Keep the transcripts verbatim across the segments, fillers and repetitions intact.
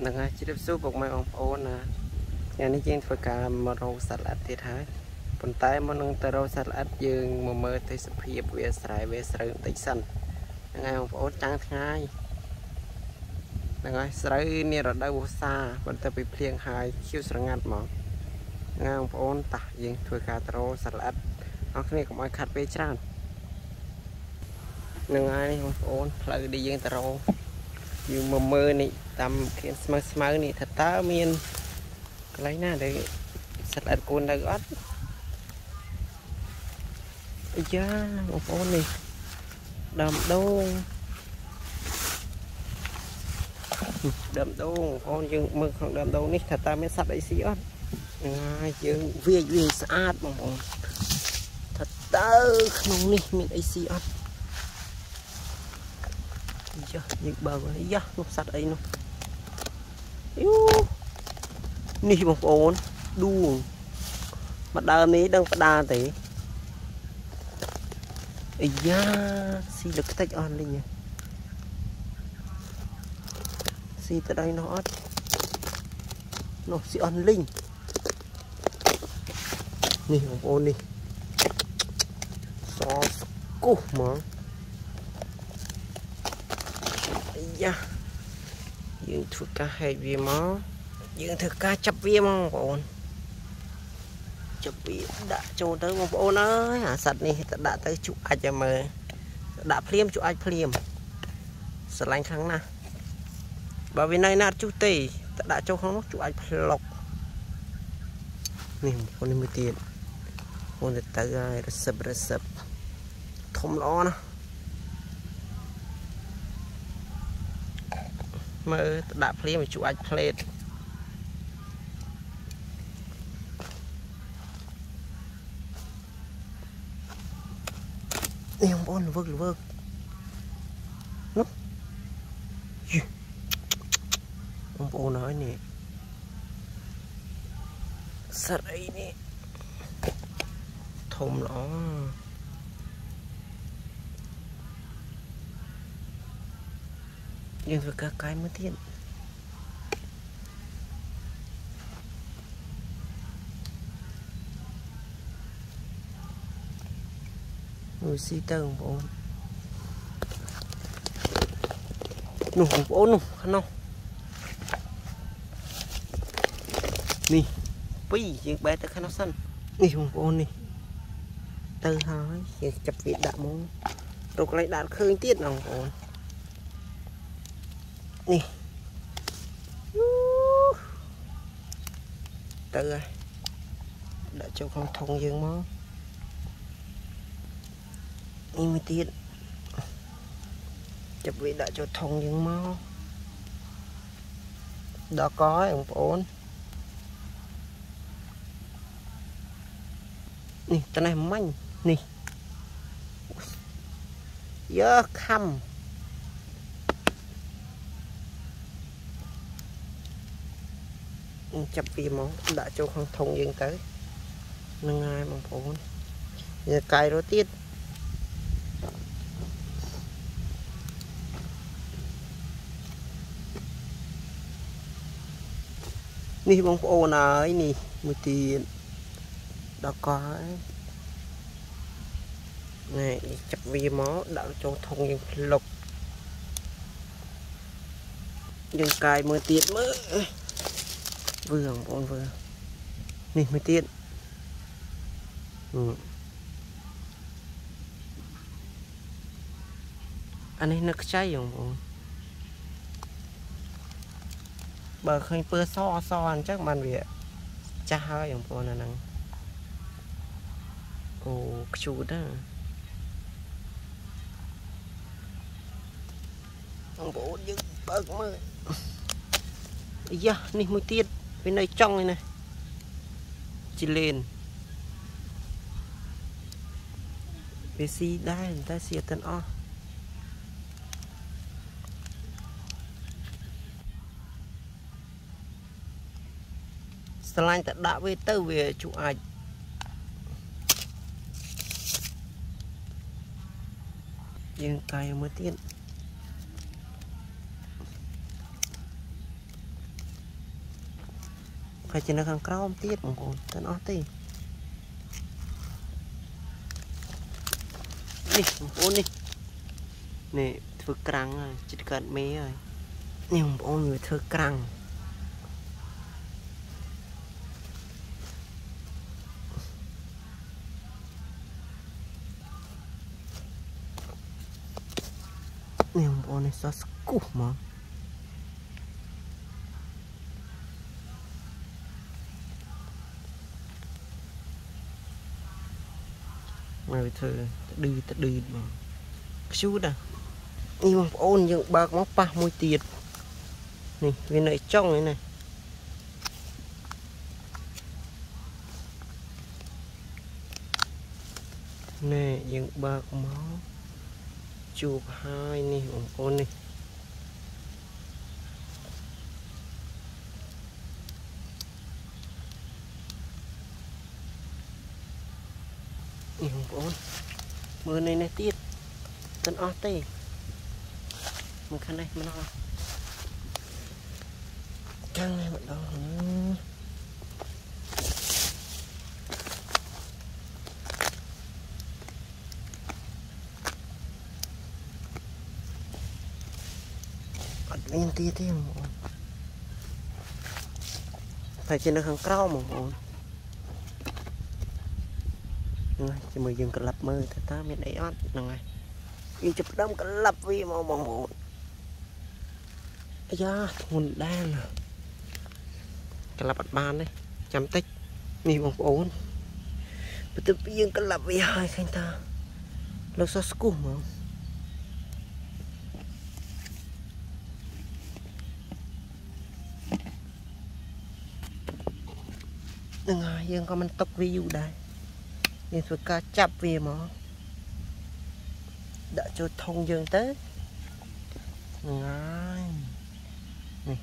nâng ai chỉ đẹp số bọc mai ông ôn nè nhà này trên phải cả mà rau salad thì thấy còn tay mà nâng tờ rau salad dương mà mơ thấy sập hiệp về sải về sợi tây xanh nâng ai ông ôn trắng ngay nâng ai sợi này là đâu xa vẫn ta bị phiền hai chiêu sợi ngắt mà nâng ai ông ôn ta dương phải cả rau salad ông này cũng ai khát về tràn nâng ai ông ôn lại đi dương tờ rau dương mà mơ này tầm cái smart smart này thật ta miên lấy na để sạch lại cồn đã gót da một con này đầm đâu đầm đâu con dương mực không đầm đâu nít thật ta mới sạch đấy xí ớt dương viên viên sát mà thật ta không nít mình đấy xí ớt những bờ này da nó sạch ấy nó nì một ổn đuông mà đào này đang đa thế ấy da xì được cái tách on đi nhỉ xì tới đây nó nó xì on linh nì một ổn đi xó củ mà ấy da dương thuộc cả hai vì máu dương thực ca chấp viêm không ổn chấp viêm đã cho tới một ổn ơi hả sạch này đã tới chụp ai cho mờ đã phim chụp ai phim sạch lạnh kháng nè bởi vì này nát chú tì đã cho không chụp ai lọc nè con này mới tiền con này tới rồi sập sập thông lo nè mơ đã phim chụp ai plate nè ông ôn vượt vượt nó ông ôn nói nè sạch ấy nè thùng nó nhưng với các cái mới thiện người si tơ một ôn nụ một ôn nụ khăn không nì bí chuyện bé tới khăn nó xanh nì một ôn nì tơ hỏi chập việt đã muốn rồi lại đạt khơi tiết nào một ôn nì tơ rồi đã cho con thông dương máu nhưng mà tiết chụp vị đã cho thông những máu đó có ông ổn nè tên này manh nè dơ khăm chụp vị máu đã cho con thông những tới nâng ai mà ổn giờ cài đó tiết nì bông ô này nì một tiền đó có này chặt vi máu đã cho thông những lục nhưng cài mưa tiền mơ vừa con vừa nì mới tiền ừ. anh ấy nó cháy không bờ khơi bơ so so ăn chắc man việc cha hơi ông cô này năng ồ chú đó ông bố dứt bớt mơ dạ nè mới tiết bên này trong này này chỉ lên về si đai người ta xịt tên o slide ta đã về tới về chụp ảnh nhưng cài mới tiên phải chỉ là khăn crom tiết một con tên ó tì đi ôn đi nè thưa căng rồi chỉ cần mấy rồi nhưng ôn người thưa căng nhưng ôn này sao cũ mà người thưa đi ta đi mà chú đã nhưng ôn những bạc móc pa môi tiệt này bên này trong này này nè những bạc máu chụp hai này ôn này những ôn mưa này này tiết tân ó tê mình khăn đây mình nói căng này bắt đầu bên tia tia một phải trên được hàng cao một ổn chỉ mới dừng cái lập mơ thì ta mới đẩy ót này nhưng chụp đâm cái lập vì màu màu một da thun đen cái lập bát ban đấy chăm tích mi màu ổn bây giờ dừng cái lập vì hai khanh ta lâu sao school mà đừng ai dương có mình tóc view đây nhưng phải ca chắp về mà đã cho thông dương tới ngay này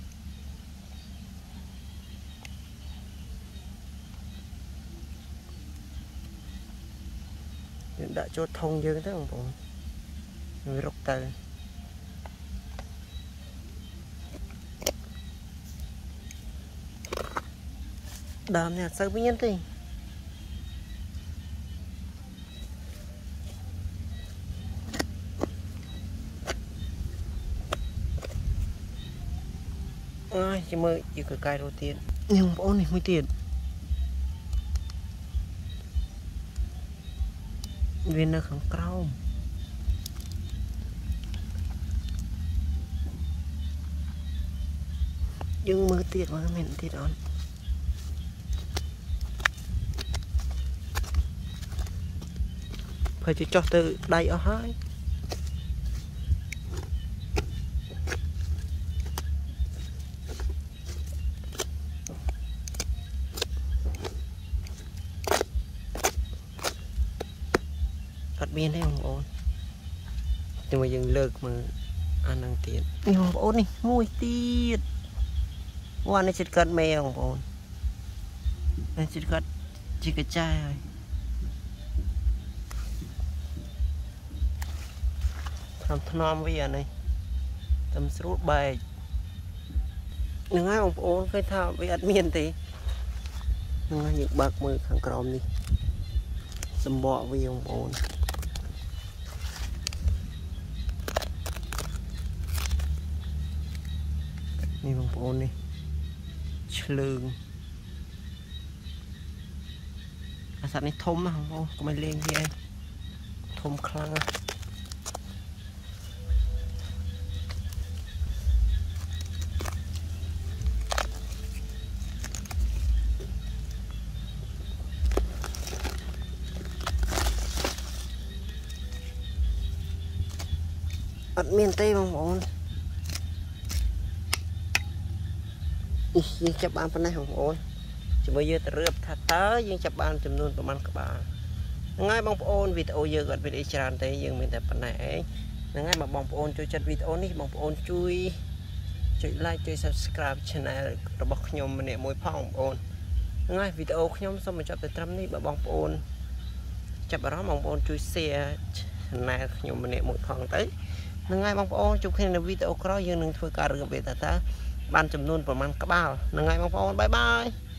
đã cho thông dương tới không bộ người rốc tờ đàm này sao biến thì ai chỉ mới chỉ có cài đầu tiên nhưng bộ này mới tiền viên nó không cao nhưng mới tiền mà mình tiền đó phải chỉ cho từ đây ở hai cắt biên đấy không ổn nhưng mà dừng lược mà ăn năng tiền nhưng không ổn này mùi tiết qua này chỉ cắt mè không ổn này chỉ cắt chỉ cái chai rồiทำทนอมไว้อย่างนี้ทำสรุปใบหนึ่งให้องค์โอ้เคยทำไว้อัดเมียนตีหนึ่งให้หยิบบักมือข้างกรอมนี่สมบัติไว้องค์โอ้นี่องค์โอ้นี่เฉลิงอาศัยนี่ทมนะองค์โอ้ก็ไม่เลี้ยงที่ไอ้ทมคลั่งอัดเมียนเต้บางบอนยังจับบานปนไหนของโอนจะมาเยอะแต่เรือบทัดเตอยังจับบานจำนวนประมาณกว่าง่ายบางโอนวิดีโอเยอะกว่าวิดีโอจานเต้ยังมีแต่ปนไหนง่ายมาบางโอนช่วยจัดวิดีโอนี่บางโอนช่วยช่วยไลค์ช่วย subscribe channel ระบบขยมมันเนี่ยมวยพ่องโอนง่ายวิดีโอขยมสมมติจับแต่ทำนี่บางโอนจับร้องบางโอนช่วยแชร์ channel ขยมมันเนี่ยมวยพ่องเต้ngay bóng ôn chụp hình video có dương đừng thôi cả được về ta ta ban chấm luôn của man các bao là ngày bóng bóng bye bye